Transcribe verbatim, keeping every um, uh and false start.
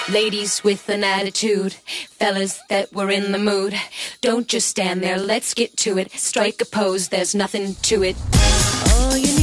Ladies with an attitude, fellas that were in the mood. Don't just stand there, let's get to it. Strike a pose, there's nothing to it. Oh, you